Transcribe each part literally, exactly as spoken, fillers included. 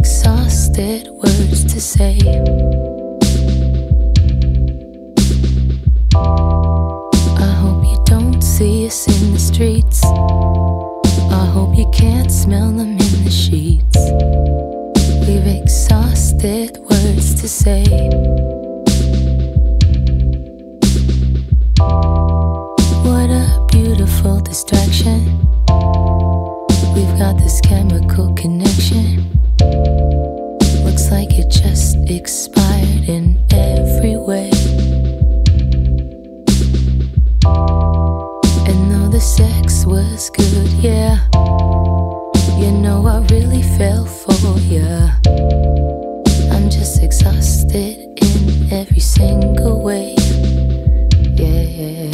exhausted words to say. I hope you don't see us in the streets. I hope you can't smell them in the sheets. We've exhausted words to say. What a beautiful distraction. We've got this chemical connection. Looks like it just expired in every way. And though the sex was good, yeah, you know I really fell for ya. I'm just exhausted in every single way. Yeah.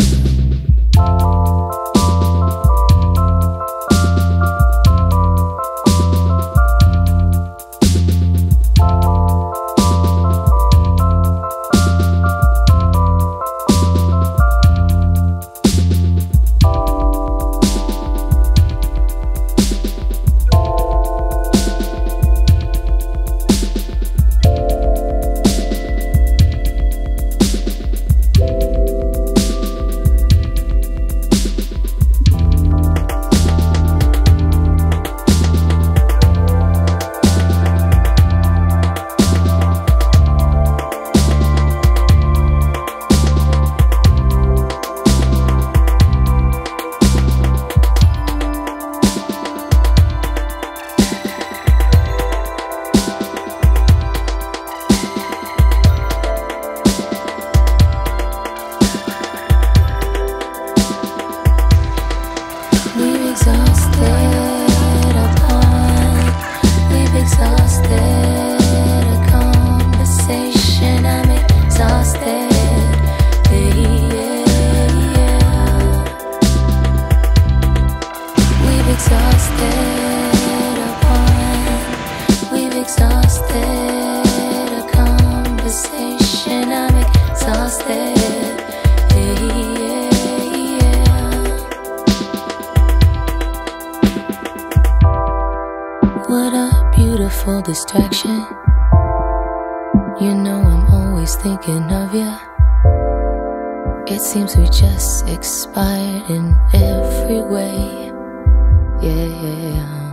What a beautiful distraction. You know I'm always thinking of ya. It seems we just expired in every way. Yeah.